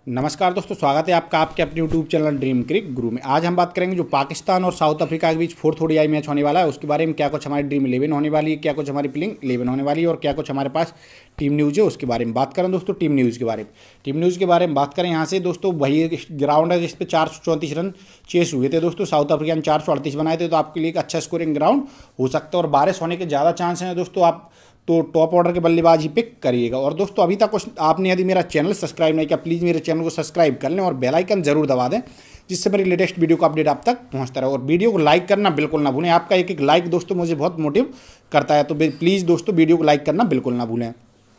नमस्कार दोस्तों, स्वागत है आपका आपके अपने यूट्यूब चैनल ड्रीम क्रिक गुरु में। आज हम बात करेंगे जो पाकिस्तान और साउथ अफ्रीका के बीच फोर्थ ओडीआई मैच होने वाला है उसके बारे में। क्या कुछ हमारी ड्रीम 11 होने वाली है, क्या कुछ हमारी प्लेइंग 11 होने वाली है और क्या कुछ हमारे पास टीम न्यूज़ है उसके बारे में बात करें दोस्तों। टीम न्यूज़ के बारे में बात करें यहाँ से दोस्तों, वही ग्राउंड है जिस पे 434 रन चेस हुए थे दोस्तों। साउथ अफ्रीका ने 438 बनाए थे, तो आपके लिए एक अच्छा स्कोरिंग ग्राउंड हो सकता है और बारिश होने के ज़्यादा चांस हैं दोस्तों। आप तो टॉप ऑर्डर के बल्लेबाज ही पिक करिएगा। और दोस्तों अभी तक कुछ आपने यदि मेरा चैनल सब्सक्राइब नहीं किया, प्लीज़ मेरे चैनल को सब्सक्राइब कर लें और बेल आइकन जरूर दबा दें, जिससे मेरी लेटेस्ट वीडियो का अपडेट आप तक पहुंचता रहे। और वीडियो को लाइक करना बिल्कुल ना भूलें, आपका एक एक लाइक दोस्तों मुझे बहुत मोटिव करता है, तो प्लीज़ दोस्तों वीडियो को लाइक करना बिल्कुल ना भूलें।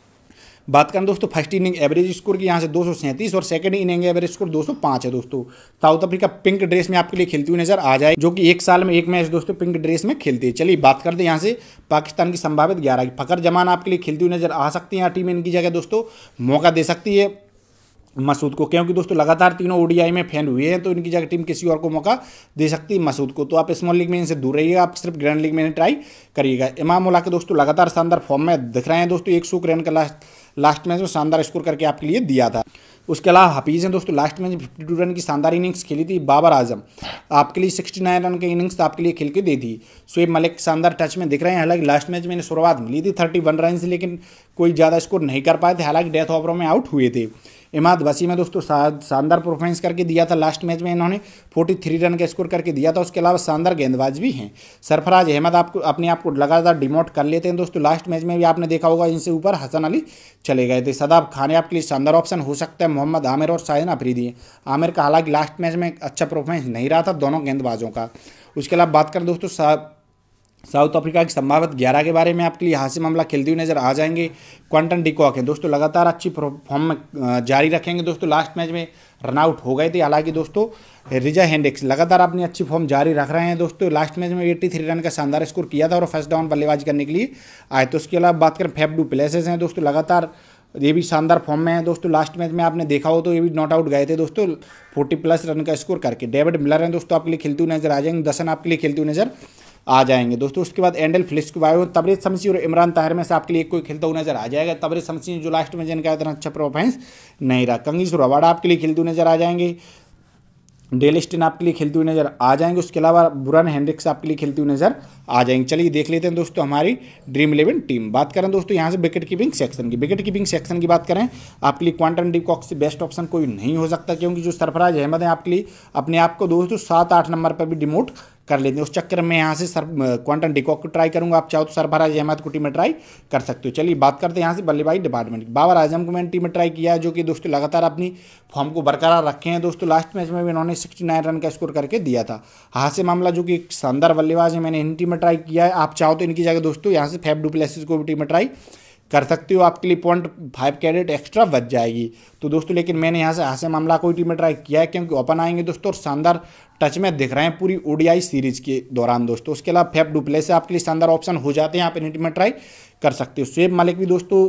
बात करें दोस्तों फर्स्ट इनिंग एवरेज स्कोर की, यहाँ से 237 और सेकंड इनिंग एवरेज स्कोर 205 है दोस्तों। साउथ अफ्रीका पिंक ड्रेस में आपके लिए खेलती हुई नजर आ जाए, जो कि एक साल में एक मैच दोस्तों पिंक ड्रेस में खेलती है। चलिए बात करते हैं यहाँ से पाकिस्तान की संभावित 11 की। फखर जमान आपके लिए खेलती हुई नजर आ सकती है। यहाँ टीम इनकी जगह दोस्तों मौका दे सकती है मसूद को, क्योंकि दोस्तों लगातार तीनों ओडीआई में फेल हुए हैं, तो इनकी जगह टीम किसी और को मौका दे सकती है मसूद को। तो आप स्मॉल लीग में इनसे दूर रहिएगा, आप सिर्फ ग्रैंड लीग में ट्राई करिएगा। इमाम उल्लाह के दोस्तों लगातार शानदार फॉर्म में दिख रहे हैं दोस्तों। 100 रन का लास्ट मैच में शानदार स्कोर करके आपके लिए दिया था। उसके अलावा हफीज़ हैं दोस्तों, लास्ट मैच 52 रन की शानदार इनिंग्स खेली थी। बाबर आजम आपके लिए 69 रन की इनिंग्स आपके लिए खेल के दी थी। शोएब मलिक शानदार टच में दिख रहे हैं। हालांकि लास्ट मैच में शुरुआत मिली थी 31 रन से, लेकिन कोई ज़्यादा स्कोर नहीं कर पाए थे, हालांकि डेथ ओवरों में आउट हुए थे। इमाद वसीम में दोस्तों शानदार परफॉर्मेंस करके दिया था। लास्ट मैच में इन्होंने 43 रन का स्कोर करके दिया था। उसके अलावा शानदार गेंदबाज भी हैं। सरफराज अहमद आपको अपने आप को लगातार डिमोट कर लेते हैं दोस्तों। लास्ट मैच में भी आपने देखा होगा इनसे ऊपर हसन अली चले गए थे। सदाब खान आपके लिए शानदार ऑप्शन हो सकता है। मोहम्मद आमिर और शाहिन अफरीदी हैं। आमिर का हालांकि लास्ट मैच में अच्छा परफॉर्मेंस नहीं रहा था दोनों गेंदबाजों का। उसके अलावा बात करें दोस्तों साउथ अफ्रीका की संभावित 11 के बारे में, आपके लिए हासिम अमला खेलते हुए नजर आ जाएंगे। क्वांटन डिकॉक है दोस्तों, लगातार अच्छी फॉर्म में जारी रखेंगे दोस्तों। लास्ट मैच में रनआउट हो गए थे, हालांकि दोस्तों रिजा हेंड्रिक्स लगातार अपनी अच्छी फॉर्म जारी रख रहे हैं दोस्तों। लास्ट मैच में 83 रन का शानदार स्कोर किया था और फर्स्ट डाउन बल्लेबाजी करने के लिए आए। तो उसके अलावा बात करें फेफ डू प्लेसेस हैं दोस्तों, लगातार ये भी शानदार फॉर्म में है दोस्तों। लास्ट मैच में आपने देखा हो तो ये भी नॉट आउट गए थे दोस्तों 40+ रन का स्कोर करके। डेविड मिलर हैं दोस्तों, आपके लिए खेलते हुए नजर आ जाएंगे। दसन आपके लिए खेलते हुए नजर आ जाएंगे दोस्तों। उसके बाद एंडल फिलिप्स, तबरेज शमसी और इमरान ताहिर में से आपके लिए कोई खेलता हुआ नजर आ जाएगा। तबरेज शमसी जो लास्ट में जिनका इतना अच्छा परफॉर्मेंस नहीं रहा। कंगीस रवाडा आपके लिए खेलते हुए नजर आ जाएंगे। डेल स्टेन आपके लिए खेलते हुए नजर आ जाएंगे। उसके अलावा बुरान हेंड्रिक्स आपके लिए खेलते हुए नजर आ जाएंगे। चलिए देख लेते हैं दोस्तों हमारी ड्रीम 11 टीम। बात करें दोस्तों यहाँ से विकेट कीपिंग सेक्शन की बात करें, आपके लिए क्वांटन डिकॉक से बेस्ट ऑप्शन कोई नहीं हो सकता, क्योंकि जो सरफराज अहमद है आपके लिए अपने आप को दोस्तों 7-8 नंबर पर भी डिमोट कर लेते हैं। उस चक्कर में यहाँ से क्वांटन डिकॉक को ट्राई करूंगा। आप चाहो तो सरफराज अहमद को टीम में ट्राई कर सकते हो। चलिए बात करते हैं यहाँ से बल्लेबाजी डिपार्टमेंट की। बाबर आजम को मैंने टीम में ट्राई किया है, जो कि दोस्तों लगातार अपनी फॉर्म को बरकरार रखे हैं दोस्तों। लास्ट मैच में भी इन्होंने 69 रन का स्कोर करके दिया था। हासिम मामला जो कि एक शानदार बल्लेबाज है, मैंने इन टीम में ट्राई किया है। आप चाहो तो इनकी जगह दोस्तों यहाँ से फेफ डू प्लेसिस को भी टीम में ट्राई कर सकते हो। आपके लिए 0.5 कैरेट एक्स्ट्रा बच जाएगी तो दोस्तों, लेकिन मैंने यहाँ से हासिम मामला को टीम में ट्राई किया है, क्योंकि ओपन आएंगे दोस्तों और शानदार टच में दिख रहे हैं पूरी ओडीआई सीरीज के दौरान दोस्तों। उसके अलावा फेफ डू प्लेसिस आपके लिए शानदार ऑप्शन हो जाते हैं, आप इन टीम में ट्राई कर सकते हो। शोएब मलिक भी दोस्तों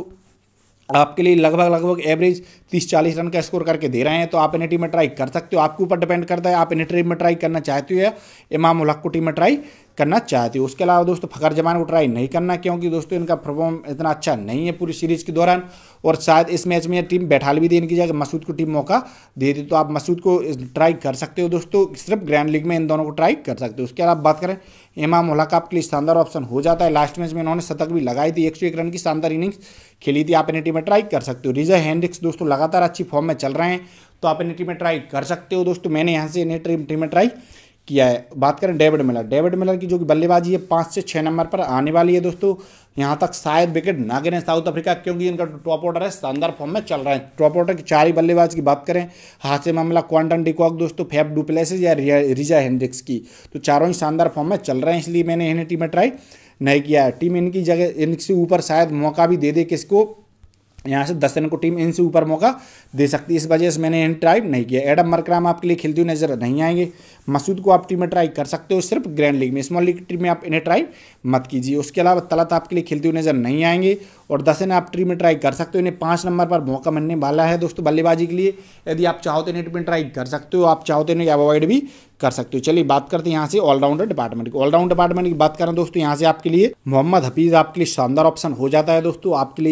आपके लिए लगभग एवरेज 30-40 रन का स्कोर करके दे रहे हैं, तो आप इन टीम में ट्राई कर सकते हो। आपके ऊपर डिपेंड करता है आप इन टीम में ट्राई करना चाहते हो या इमाम उल हक को टीम में ट्राई करना चाहते हो। उसके अलावा दोस्तों फखर जमान को ट्राई नहीं करना, क्योंकि दोस्तों इनका परफॉर्म इतना अच्छा नहीं है पूरी सीरीज के दौरान, और शायद इस मैच में टीम बैठाल भी दे इनकी जगह मसूद को टीम मौका दे दी, तो आप मसूद को ट्राई कर सकते हो दोस्तों। सिर्फ ग्रैंड लीग में इन दोनों को ट्राई कर सकते हो। उसके अलावा बात करें इमाम उल हक आपके लिए शानदार ऑप्शन हो जाता है। लास्ट मैच में इन्होंने शतक भी लगाई थी, 101 रन की शानदार इनिंग्स खेली थी, आप इन टीम में ट्राई कर सकते हो। रिजा हेंड्रिक्स दोस्तों लगातार अच्छी फॉर्म में चल रहे हैं, तो आप इन टीम में ट्राई कर सकते हो दोस्तों। मैंने यहाँ से इन्हें टीम में ट्राई किया है। बात करें डेविड मिलर की जो कि बल्लेबाजी है 5 से 6 नंबर पर आने वाली है दोस्तों। यहाँ तक शायद विकेट ना गिरे साउथ अफ्रीका, क्योंकि इनका टॉप ऑर्डर है शानदार फॉर्म में चल रहा है। टॉप ऑर्डर के 4 ही बल्लेबाज की बात करें, हासिम अमला, क्वांटन डिकॉक दोस्तों, फेफ डू प्लेसिस या रिजा हेंड्रिक्स की, तो चारों ही शानदार फॉर्म में चल रहे हैं, इसलिए मैंने इन्हें टीम में ट्राई नहीं किया है। टीम इनकी जगह इनसे ऊपर शायद मौका भी दे दे किसको, यहाँ से 10 रन को टीम इनसे ऊपर मौका दे सकती है, इस वजह से मैंने इन्हें ट्राई नहीं किया। एडम मरकराम आपके लिए खेलते हुए नजर नहीं आएंगे। मसूद को आप टीम में ट्राई कर सकते हो सिर्फ ग्रैंड लीग में, स्मॉल लीग टीम में आप इन्हें ट्राई मत कीजिए। उसके अलावा तलत आपके लिए खेलते हुए नजर नहीं आएंगे, और 10 रन आप टीम में ट्राई कर सकते हो। इन्हें 5 नंबर पर मौका मिलने वाला है दोस्तों बल्लेबाजी के लिए, यदि आप चाहो तो इन्हें टीम में ट्राई कर सकते हो, आप चाहो तो इन्हें अवॉइड भी कर सकते हो। चलिए बात करते हैं यहाँ से ऑलराउंडर डिपार्टमेंट की। ऑलराउंड डिपार्टमेंट की बात करें दोस्तों, यहाँ से आपके लिए मोहम्मद हफीज़ आपके लिए शानदार ऑप्शन हो जाता है दोस्तों। आपके लिए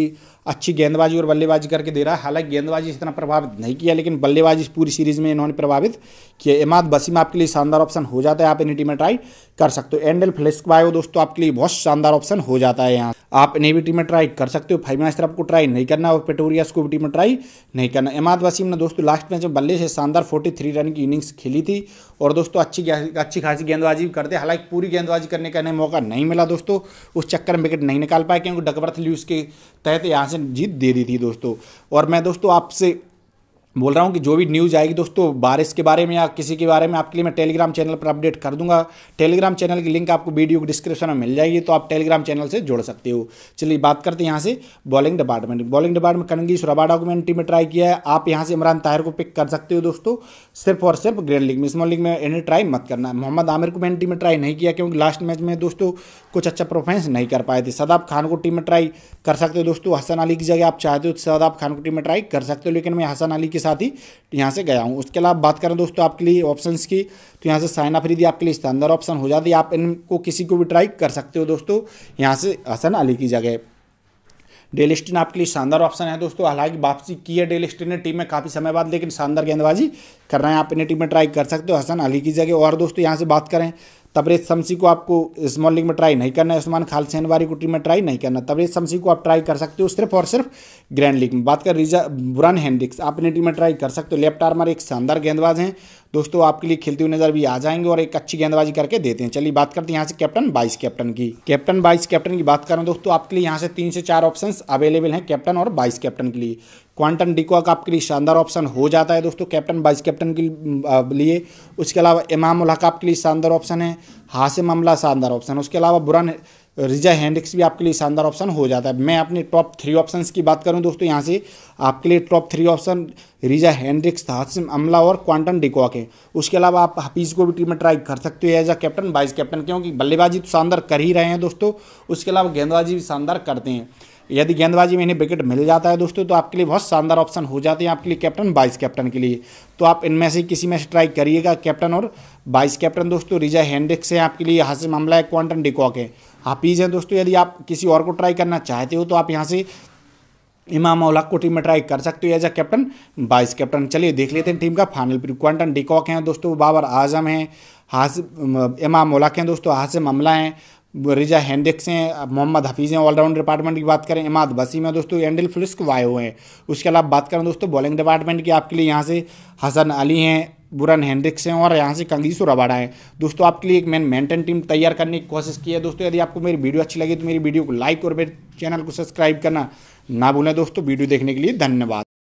अच्छी गेंदबाजी और बल्लेबाजी करके दे रहा है। हालांकि गेंदबाजी इतना प्रभावित नहीं किया, लेकिन बल्लेबाजी पूरी सीरीज में इन्होंने प्रभावित किया। इमाद वसीम आपके लिए शानदार ऑप्शन हो जाता है, आप इन्हें टीम में ट्राई कर सकते हो। एंडल फ्लेस्कवायो दोस्तों आपके लिए बहुत शानदार ऑप्शन हो जाता है, यहाँ आप इन्हें भी टीम में ट्राई कर सकते हो। फाइव अशरफ को ट्राई नहीं करना और पेटोरियस को भी टीम में ट्राई नहीं करना। इमाद वसीम ने दोस्तों लास्ट मैच में बल्ले से शानदार 43 रन की इनिंग्स खेली थी और दोस्तों अच्छी खासी गेंदबाजी भी करते। हालांकि पूरी गेंदबाजी करने का इन्हें मौका नहीं मिला दोस्तों, उस चक्कर में विकेट नहीं निकाल पाए क्योंकि डकवर्थ ल्यूइस के तहत यहाँ से जीत दे दी थी दोस्तों। और मैं दोस्तों आपसे बोल रहा हूँ कि जो भी न्यूज़ आएगी दोस्तों बारिश के बारे में या किसी के बारे में, आपके लिए मैं टेलीग्राम चैनल पर अपडेट कर दूंगा। टेलीग्राम चैनल की लिंक आपको वीडियो के डिस्क्रिप्शन में मिल जाएगी, तो आप टेलीग्राम चैनल से जुड़ सकते हो। चलिए बात करते हैं यहाँ से bowling department. Bowling department Kagiso Rabada को मैंने टीम में ट्राई किया है, आप यहाँ से इमरान ताहिर को पिक कर सकते हो दोस्तों, सिर्फ और सिर्फ ग्रैंड लीग में। स्मॉल लीग में इन्हें ट्राई मत करना। मोहम्मद आमिर को मैंने टीम में ट्राई नहीं किया क्योंकि लास्ट मैच में दोस्तों कुछ अच्छा परफॉर्मेंस नहीं कर पाए थे। सदाब खान को टीम में ट्राई कर सकते हो दोस्तों, हसन अली की जगह आप चाहते हो तो सदाब खान को टीम में ट्राई कर सकते हो, लेकिन मैं हसन अली के साथ ही यहाँ से गया हूँ। उसके अलावा बात करें दोस्तों आपके लिए ऑप्शंस की, तो यहाँ से साइन अफरीदी आपके लिए शानदार ऑप्शन हो जाती है, आप इनको किसी को भी ट्राई कर सकते हो दोस्तों, यहाँ से हसन अली की जगह। डेल स्टेन आपके लिए शानदार ऑप्शन है दोस्तों, हालांकि वापसी की है डेल स्टेन ने टीम में काफ़ी समय बाद, लेकिन शानदार गेंदबाजी कर रहे हैं, आप इन्हें टीम में ट्राई कर सकते हो हसन अली की जगह। और दोस्तों यहाँ से बात करें तबरेज शमसी को आपको स्मॉल लीग में ट्राई नहीं करना है, उस्मान खालिद शहनवारी को टीम में ट्राई नहीं करना। तबरेज शमसी को आप ट्राई कर सकते हो सिर्फ और सिर्फ ग्रैंड लीग में। बात करें बुरान हेनरिक्स, आप इन्हें टीम में ट्राई कर सकते हो। लेफ्ट आर्मर एक शानदार गेंदबाज हैं दोस्तों, आपके लिए खेलते हुए नजर भी आ जाएंगे और एक अच्छी गेंदबाजी करके देते हैं। चलिए बात करते हैं यहाँ से कैप्टन वाइस कैप्टन की। कैप्टन वाइस कैप्टन की बात करें दोस्तों, आपके लिए यहाँ से 3 से 4 ऑप्शंस अवेलेबल हैं कैप्टन और वाइस कैप्टन के लिए। क्वांटन डिकॉक आपके लिए शानदार ऑप्शन हो जाता है दोस्तों कैप्टन वाइस कैप्टन के लिए। उसके अलावा इमाम उल हक आपके लिए शानदार ऑप्शन है, हासिम अमला शानदार ऑप्शन। उसके अलावा बुरान रिजा हेनरिक्स भी आपके लिए शानदार ऑप्शन हो जाता है। मैं अपने टॉप 3 ऑप्शंस की बात करूं दोस्तों, यहाँ से आपके लिए top 3 option Reeza Hendricks, Hashim Amla और क्वांटन डिकॉक है। उसके अलावा आप हफीज़ को भी टीम में ट्राई कर सकते हो as a captain vice captain, क्योंकि बल्लेबाजी तो शानदार कर ही रहे हैं दोस्तों, उसके अलावा गेंदबाजी भी शानदार करते हैं। यदि गेंदबाजी में इन्हें विकेट मिल जाता है दोस्तों तो आपके लिए बहुत शानदार ऑप्शन हो जाते हैं आपके लिए कैप्टन वाइस कैप्टन के लिए। तो आप इनमें से किसी में से ट्राई करिएगा कैप्टन और वाइस कैप्टन दोस्तों। रिजा हेनरिक्स है आपके लिए, हासिम अमला है, क्वांटन डिकॉक है, हाफिज़ है दोस्तों। यदि आप किसी और को ट्राई करना चाहते हो तो आप यहाँ से इमाम उल हक को टीम में ट्राई कर सकते हो as a captain vice captain. चलिए देख लेते हैं टीम का फाइनल प्रीव्यू। क्वांटन डिकॉक हैं दोस्तों, बाबर आजम हैं, इमाम उल हक हैं दोस्तों, हासिम अमला हैं, रिजा हेनरिक्स हैं, मोहम्मद हफीज़ हैं। ऑलराउंड डिपार्टमेंट की बात करें इमाद वसीम है दोस्तों, एंडल फ्लेस्कवायो हैं। उसके अलावा बात करें दोस्तों बॉलिंग डिपार्टमेंट की, आपके लिए यहाँ से हसन अली हैं, बुरान हेनरिक्स हैं और यहाँ से कंगीसो रबाडा है दोस्तों। आपके लिए एक मैंने मेंटेन टीम तैयार करने की कोशिश की है दोस्तों। यदि आपको मेरी वीडियो अच्छी लगी तो मेरी वीडियो को लाइक और मेरे चैनल को सब्सक्राइब करना ना भूलें दोस्तों। वीडियो देखने के लिए धन्यवाद।